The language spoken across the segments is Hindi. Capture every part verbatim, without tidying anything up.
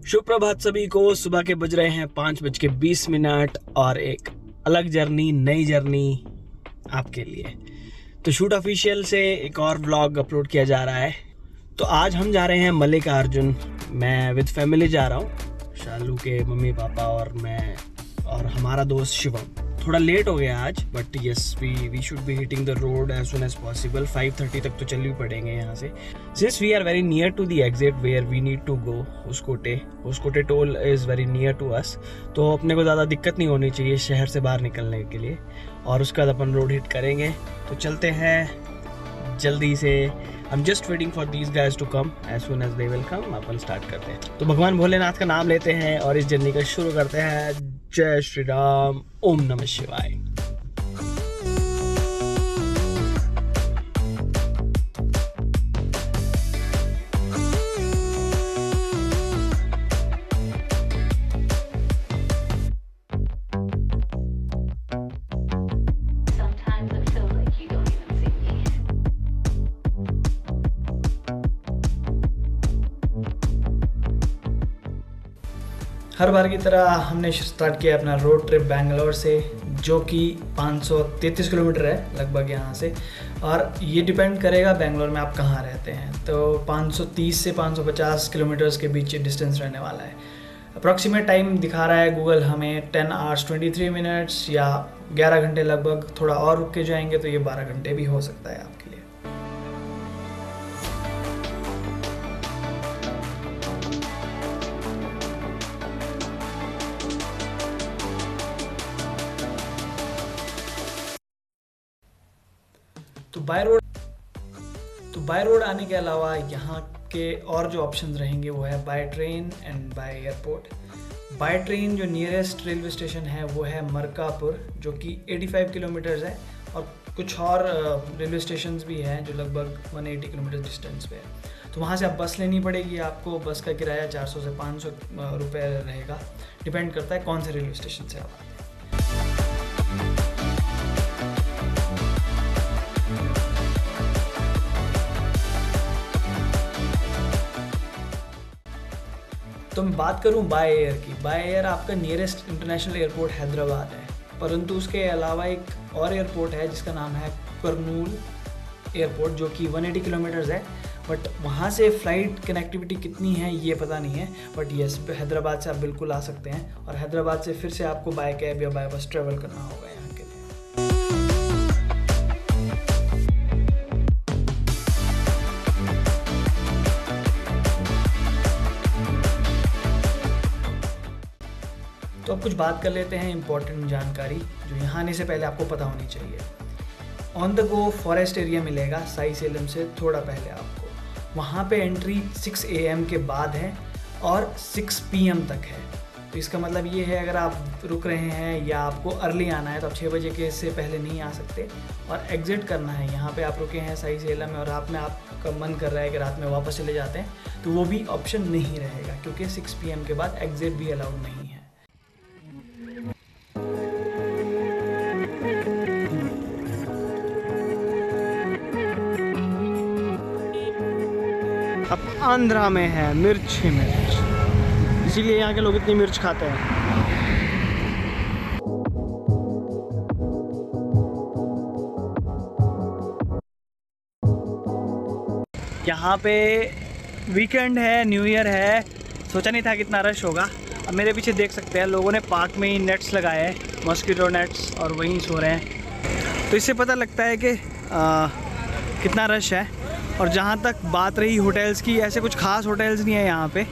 सुप्रभात सभी को। सुबह के बज रहे हैं पाँच बज के बीस मिनट और एक अलग जर्नी, नई जर्नी आपके लिए। तो शूट ऑफिशियल से एक और व्लॉग अपलोड किया जा रहा है। तो आज हम जा रहे हैं मल्लिकार्जुन। मैं विद फैमिली जा रहा हूँ, शालू के मम्मी पापा और मैं और हमारा दोस्त शिवम। थोड़ा लेट हो गया आज, but yes we we should be hitting the road as soon as possible. Five thirty तक तो चल ही पड़ेंगे यहाँ से, since we are very near to the exit where we need to go. उसकोटे उसकोटे toll is very near to us, तो अपने को ज़्यादा दिक्कत नहीं होनी चाहिए शहर से बाहर निकलने के लिए। और उसके बाद अपन रोड हिट करेंगे। तो चलते हैं जल्दी से। I am just waiting for these guys to come. As soon as they will come अपन स्टार्ट करते हैं। तो भगवान भोलेनाथ का नाम लेते हैं और इस जर्नी का शुरू करते हैं। जय श्री राम, ओम नमः शिवाय। हर बार की तरह हमने स्टार्ट किया अपना रोड ट्रिप बैंगलोर से, जो कि पाँच सौ तैंतीस किलोमीटर है लगभग यहाँ से। और ये डिपेंड करेगा बैंगलोर में आप कहाँ रहते हैं। तो पाँच सौ तीस से पाँच सौ पचास किलोमीटर्स के बीच डिस्टेंस रहने वाला है। अप्रॉक्सीमेट टाइम दिखा रहा है गूगल हमें ten hours twenty three minutes या ग्यारह घंटे लगभग। थोड़ा और रुक के जाएंगे तो ये बारह घंटे भी हो सकता है आपके लिए। तो बाय रोड तो बाय रोड आने के अलावा यहाँ के और जो ऑप्शंस रहेंगे वो है by train and by airport. By train जो नियरेस्ट रेलवे स्टेशन है वो है मरकापुर, जो कि पचासी किलोमीटर्स है। और कुछ और रेलवे स्टेशंस भी हैं जो लगभग एक सौ अस्सी किलोमीटर डिस्टेंस पे है। तो वहाँ से आप बस लेनी पड़ेगी आपको। बस का किराया चार सौ से पाँच सौ रुपये रहेगा, डिपेंड करता है कौन से रेलवे स्टेशन से आप आते हैं। तो मैं बात करूं बाय एयर की। बाय एयर आपका नियरेस्ट इंटरनेशनल एयरपोर्ट हैदराबाद है, परंतु उसके अलावा एक और एयरपोर्ट है जिसका नाम है कुर्नूल एयरपोर्ट, जो कि एक सौ अस्सी किलोमीटर्स है। बट वहाँ से फ़्लाइट कनेक्टिविटी कितनी है ये पता नहीं है। बट यस, हैदराबाद से आप बिल्कुल आ सकते हैं। और हैदराबाद से फिर से आपको बाय कैब या बाय बस ट्रेवल करना होगा यहाँ के लिए। तो अब कुछ बात कर लेते हैं इंपॉर्टेंट जानकारी जो यहाँ आने से पहले आपको पता होनी चाहिए। On the go forest area मिलेगा साई सेलम से थोड़ा पहले आपको। वहाँ पे एंट्री सिक्स ए एम के बाद है और सिक्स पी एम तक है। तो इसका मतलब ये है अगर आप रुक रहे हैं या आपको अर्ली आना है तो आप छः बजे के से पहले नहीं आ सकते। और एग्ज़िट करना है, यहाँ पे आप रुके हैं साई सेलम में और रात में आपका मन कर रहा है कि रात में वापस चले जाते हैं, तो वो भी ऑप्शन नहीं रहेगा, क्योंकि सिक्स पी एम के बाद एग्ज़िट भी अलाउड नहीं है। अब आंध्रा में है मिर्च ही मिर्च, इसीलिए यहाँ के लोग इतनी मिर्च खाते हैं। यहाँ पे वीकेंड है, न्यू ईयर है, सोचा नहीं था कितना रश होगा। अब मेरे पीछे देख सकते हैं लोगों ने पार्क में ही नेट्स लगाए हैं, मॉस्किटो नेट्स, और वहीं सो रहे हैं। तो इससे पता लगता है कि आ, कितना रश है। और जहाँ तक बात रही होटल्स की, ऐसे कुछ खास होटल्स नहीं है यहाँ पे।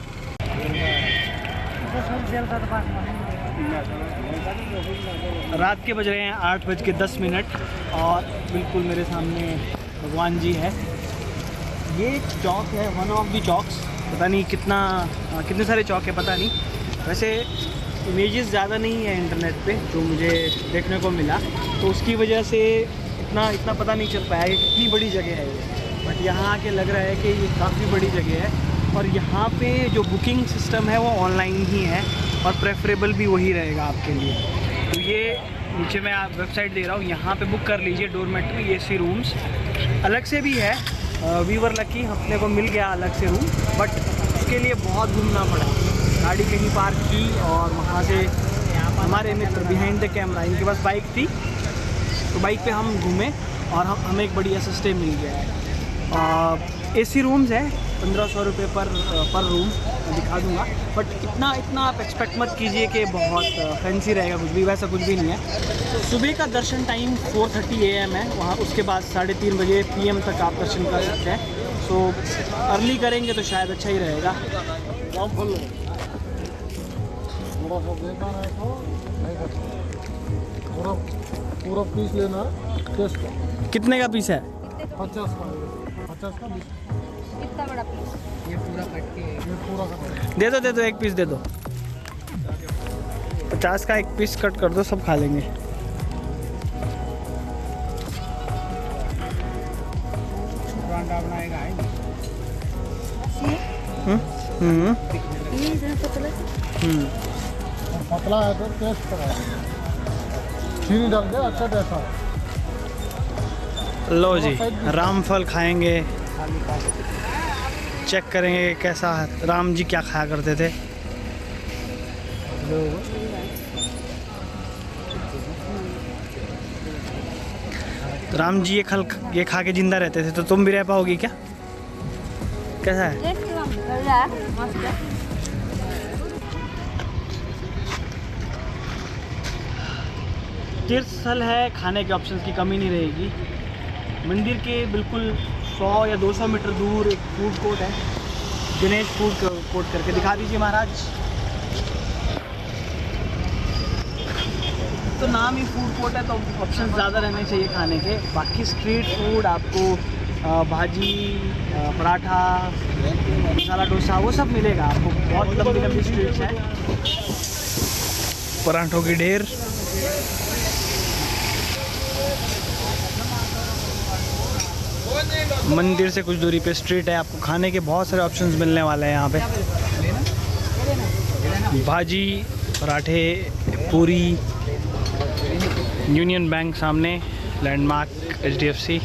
रात के बज रहे हैं आठ बज के दस मिनट और बिल्कुल मेरे सामने भगवान जी है। ये एक चौक है, वन ऑफ द चौक्स। पता नहीं कितना कितने सारे चौक है पता नहीं। वैसे इमेजेस ज़्यादा नहीं है इंटरनेट पे जो मुझे देखने को मिला, तो उसकी वजह से इतना इतना पता नहीं चल पाया कि कितनी बड़ी जगह है ये। बट यहाँ आके लग रहा है कि ये काफ़ी बड़ी जगह है। और यहाँ पे जो बुकिंग सिस्टम है वो ऑनलाइन ही है और प्रेफरेबल भी वही रहेगा आपके लिए। तो ये नीचे मैं आप वेबसाइट दे रहा हूँ, यहाँ पे बुक कर लीजिए डोरमेट्री ए सी रूम्स। अलग से भी है, वी वर लकी, अपने को मिल गया अलग से रूम, बट उसके लिए बहुत घूमना पड़ा। गाड़ी कहीं पार्क की और वहाँ से हमारे मित्र बिहाइंड द कैमरा, इनके पास बाइक थी तो बाइक पे हम घूमे और हम हमें एक बढ़िया सा स्टे मिल गया है। एसी रूम्स है, पंद्रह सौ रुपये पर पर रूम, मैं दिखा दूँगा। बट इतना इतना आप एक्सपेक्ट मत कीजिए कि बहुत फैंसी रहेगा, कुछ भी वैसा कुछ भी नहीं है। सुबह का दर्शन time four thirty A M है वहाँ, उसके बाद साढ़े तीन बजे पी एम तक आप दर्शन कर सकते हैं। सो अर्ली करेंगे तो शायद अच्छा ही रहेगा। पूरा पूरा पीस लेना टेस्ट का। कितने का पीस है? पचास का। पचास का बीस। कितना बड़ा पीस? ये पूरा कट के ये पूरा कट के दे दो दे दो एक पीस दे दो। पचास का एक पीस कट कर दो, सब खा लेंगे। हम्म हम्म ये इतना पतला हम्म पतला है तो टेस्ट करा चीनी डाल के अच्छा टेस्ट है। लो जी, रामफल खाएंगे, चेक करेंगे कैसा है। राम जी क्या खाया करते थे? राम जी ये खल ये खा के जिंदा रहते थे, तो तुम भी रह पाओगी क्या? कैसा है? मस्त है। तीर्थ स्थल है, खाने के ऑप्शंस की कमी नहीं रहेगी। मंदिर के बिल्कुल सौ या दो सौ मीटर दूर एक फूड कोर्ट है, गणेश फूड कोर्ट करके। दिखा दीजिए महाराज। तो नाम ही फूड कोर्ट है तो ऑप्शन ज़्यादा रहने चाहिए खाने के। बाकी स्ट्रीट फूड आपको अ, भाजी, अ, पराठा, मसाला डोसा वो सब मिलेगा आपको। बहुत लंबी लंबी स्ट्रीट्स हैं, पराठों की ढेर। मंदिर से कुछ दूरी पे स्ट्रीट है, आपको खाने के बहुत सारे ऑप्शंस मिलने वाले हैं यहाँ पे। भाजी, पराठे, पूरी, यूनियन बैंक सामने, landmark H D F C.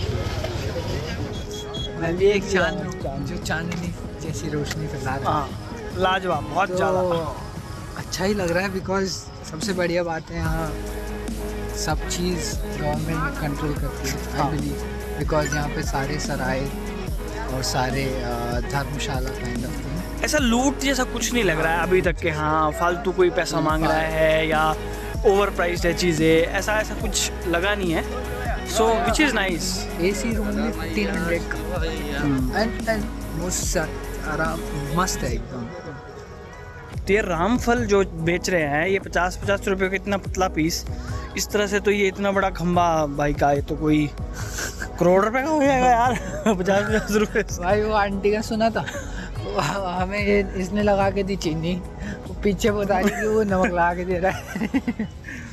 मैं भी एक चांद जो चांदनी जैसी रोशनी फैला रहा है, हाँ लाजवाब, बहुत ज़्यादा अच्छा ही लग रहा है। बिकॉज सबसे बढ़िया बात है यहाँ सब चीज़ गवर्नमेंट कंट्रोल करती है आई बिलीव। बिकॉज यहाँ पे सारे सराय और सारे अ, धर्मशाला काइंड ऑफ थिंग। ऐसा लूट जैसा कुछ नहीं लग रहा है अभी तक के। हाँ फालतू कोई पैसा मांग रहा है या ओवर प्राइस्ड है चीज़ें, ऐसा ऐसा कुछ लगा नहीं है। So which is nice. AC room में फिफ्टीन हंड्रेड का एंड एंड मोस्ट आराम मस्त है एकदम। तो ये रामफल जो बेच रहे हैं ये पचास पचास रुपये का इतना पतला पीस, इस तरह से तो ये इतना बड़ा खंबा भाई का, ये तो कोई करोड़ रुपए का हो जाएगा यार। पचास पचास रुपये। भाई वो आंटी का सुना था, वो हमें ये इसने लगा के दी चीनी, वो पीछे बता रही कि वो नमक लगा के दे रहा है।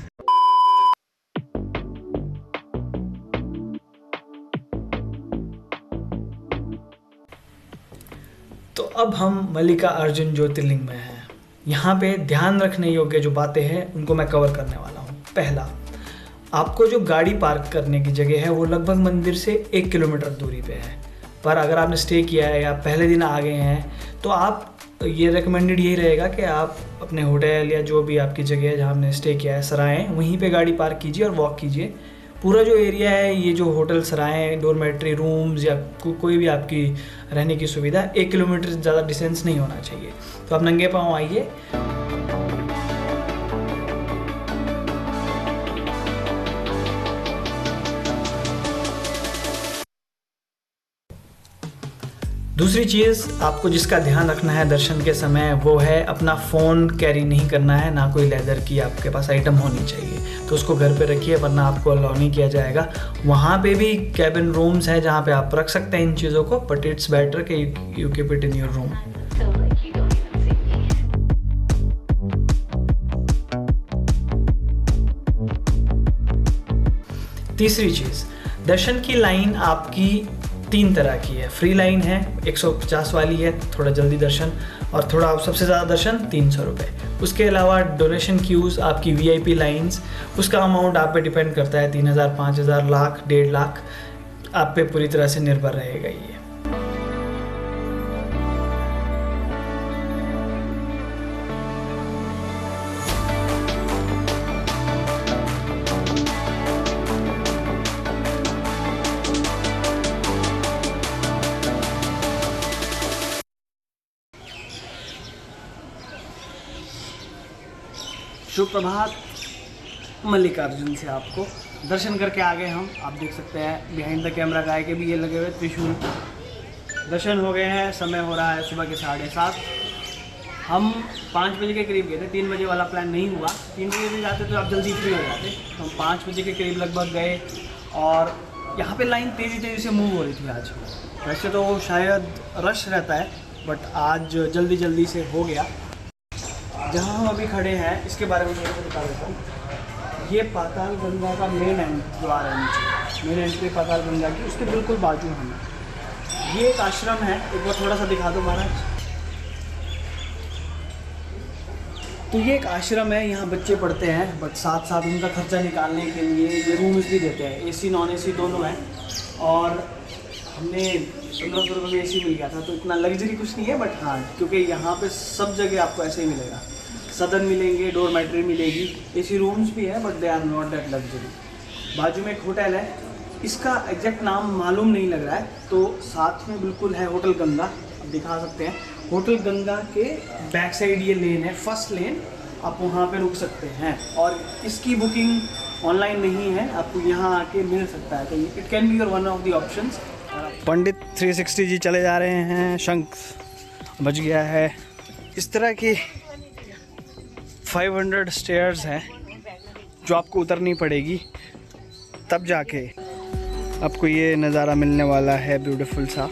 तो अब हम मल्लिका अर्जुन ज्योतिर्लिंग में हैं। यहाँ पे ध्यान रखने योग्य जो बातें हैं उनको मैं कवर करने वाला हूँ। पहला, आपको जो गाड़ी पार्क करने की जगह है वो लगभग मंदिर से एक किलोमीटर दूरी पे है। पर अगर आपने स्टे किया है या पहले दिन आ गए हैं तो आप ये रिकमेंडेड यही रहेगा कि आप अपने होटल या जो भी आपकी जगह है जहाँ आपने स्टे किया है, सराएं, वहीं पे गाड़ी पार्क कीजिए और वॉक कीजिए। पूरा जो एरिया है, ये जो होटल, सराएं, डोरमेट्री रूम्स या को, कोई भी आपकी रहने की सुविधा, एक किलोमीटर से ज़्यादा डिस्टेंस नहीं होना चाहिए। तो आप नंगे पाँव आइए। दूसरी चीज़ आपको जिसका ध्यान रखना है दर्शन के समय वो है अपना फ़ोन कैरी नहीं करना है, ना कोई लेदर की आपके पास आइटम होनी चाहिए। तो उसको घर पे रखिए वरना आपको अलाउ नहीं किया जाएगा। वहाँ पे भी कैबिन रूम्स हैं जहाँ पे आप रख सकते हैं इन चीज़ों को, बट इट्स बेटर कि you keep it in your room. तीसरी चीज़, दर्शन की लाइन आपकी तीन तरह की है। फ्री लाइन है, एक सौ पचास वाली है, थोड़ा जल्दी दर्शन, और थोड़ा सबसे ज़्यादा दर्शन तीन सौ रुपये। उसके अलावा डोनेशन क्यूज़, आपकी वीआईपी लाइंस, उसका अमाउंट आप पे डिपेंड करता है, तीन हज़ार, पाँच हज़ार, लाख, डेढ़ लाख, आप पे पूरी तरह से निर्भर रहेगा ये। शुभ प्रभात मल्लिकार्जुन से आपको दर्शन करके आ गए हम। आप देख सकते हैं बिहाइंड द कैमरा गाय के भी ये लगे हुए त्रिशूल। दर्शन हो गए हैं, समय हो रहा है सुबह के साढ़े सात। हम पाँच बजे के करीब गए थे, तीन बजे वाला प्लान नहीं हुआ। तीन बजे भी जाते तो आप जल्दी फ्री हो जाते, तो हम पाँच बजे के करीब लगभग गए और यहाँ पे लाइन तेज़ी तेज़ी से मूव हो रही थी आज। वैसे तो शायद रश रहता है बट आज जल्दी जल्दी से हो गया। जहाँ हम अभी खड़े हैं इसके बारे में थोड़ा सा बता देता हूँ। ये पाताल गंगा का मेन एंड द्वार है, नीचे मेन एंट्री पाताल गंगा की, उसके बिल्कुल बाजू हम। ये एक आश्रम है, एक बार थोड़ा सा दिखा दो महाराज। तो ये एक आश्रम है, यहाँ बच्चे पढ़ते हैं बट साथ साथ उनका खर्चा निकालने के लिए ये रूम्स भी देते हैं। एसी नॉन एसी दोनों हैं और हमने पंद्रह सौ रुपये में एसी मिल गया था, तो इतना लग्जरी कुछ नहीं है बट हाँ, क्योंकि यहाँ पे सब जगह आपको ऐसे ही मिलेगा। सदन मिलेंगे, डोरमेट्री मिलेगी, एसी रूम्स भी है but they are not that luxury. बाजू में एक होटल है, इसका एग्जैक्ट नाम मालूम नहीं लग रहा है, तो साथ में बिल्कुल है होटल गंगा। आप दिखा सकते हैं होटल गंगा के बैक साइड ये लेन है, फर्स्ट लेन, आप वहाँ पे रुक सकते हैं। और इसकी बुकिंग ऑनलाइन नहीं है, आपको यहाँ आके मिल सकता है, तो it can be your one of the options. पंडित तीन सौ साठ जी चले जा रहे हैं, शंख बज गया है। इस तरह की पाँच सौ स्टेयर्स हैं जो आपको उतरनी पड़ेगी, तब जाके आपको ये नज़ारा मिलने वाला है ब्यूटीफुल सा।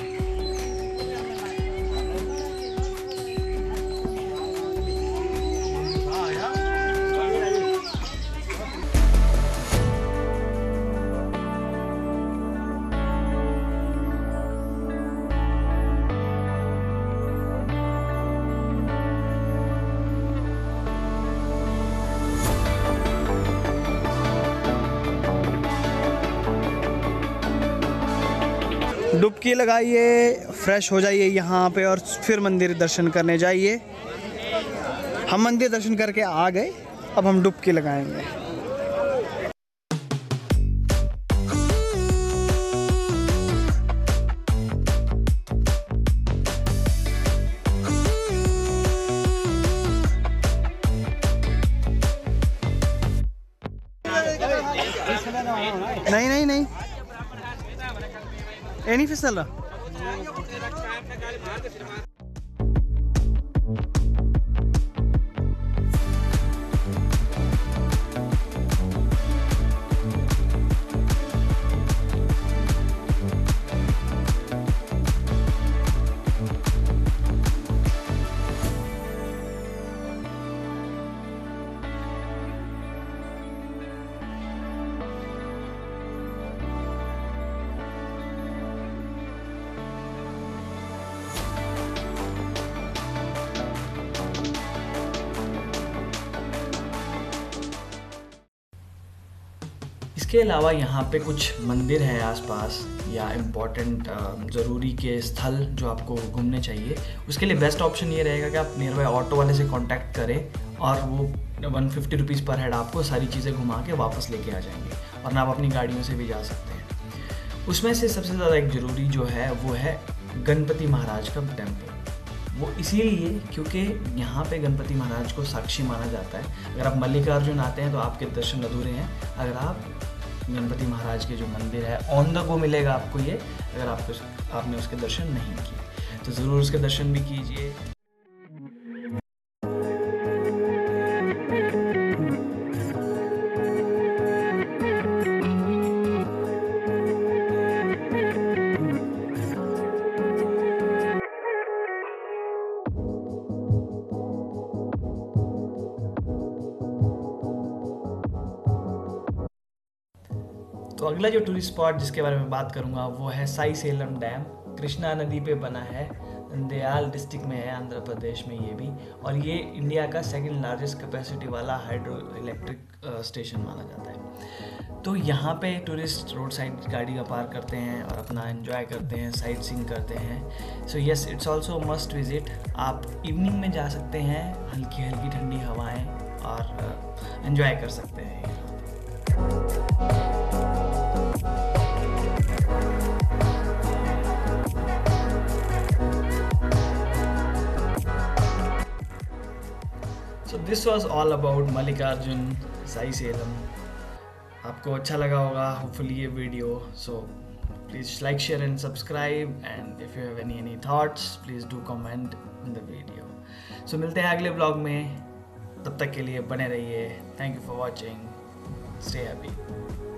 डुबकी लगाइए, फ्रेश हो जाइए यहाँ पे और फिर मंदिर दर्शन करने जाइए। हम मंदिर दर्शन करके आ गए, अब हम डुबकी लगाएंगे। नहीं नहीं नहीं, ये नहीं फिसल रहा। इसके अलावा यहाँ पे कुछ मंदिर है आसपास या इम्पोर्टेंट ज़रूरी के स्थल जो आपको घूमने चाहिए। उसके लिए बेस्ट ऑप्शन ये रहेगा कि आप नियर बाय ऑटो वाले से कांटेक्ट करें और वो one fifty rupees per head आपको सारी चीज़ें घुमा के वापस लेके आ जाएंगे, और आप अपनी गाड़ियों से भी जा सकते हैं। उसमें से सबसे ज़्यादा एक ज़रूरी जो है वो है गणपति महाराज का टेम्पल। वो इसीलिए क्योंकि यहाँ पे गणपति महाराज को साक्षी माना जाता है। अगर आप मल्लिकार्जुन आते हैं तो आपके दर्शन अधूरे हैं। अगर आप गणपति महाराज के जो मंदिर है ऑन द गो मिलेगा आपको ये, अगर आपको आपने उसके दर्शन नहीं किए तो ज़रूर उसके दर्शन भी कीजिए। तो अगला जो टूरिस्ट स्पॉट जिसके बारे में बात करूंगा वो है साई सेलम डैम। कृष्णा नदी पे बना है, नंदयाल डिस्ट्रिक्ट में है, आंध्र प्रदेश में ये भी, और ये इंडिया का सेकंड लार्जेस्ट कैपेसिटी वाला हाइड्रो इलेक्ट्रिक स्टेशन माना जाता है। तो यहाँ पे टूरिस्ट रोड साइड गाड़ी का पार्क करते हैं और अपना एंजॉय करते हैं, साइट सीइंग करते हैं। So yes, it's also must visit. आप इवनिंग में जा सकते हैं, हल्की हल्की ठंडी हवाएं और एंजॉय कर सकते हैं। This was all about Mallikarjuna Srisailam. आपको अच्छा लगा होगा होपफुली ये video. So please like share and subscribe, and if you have any any thoughts please do comment in the video. सो मिलते हैं अगले ब्लॉग में, तब तक के लिए बने रहिए। Thank you for watching, stay happy.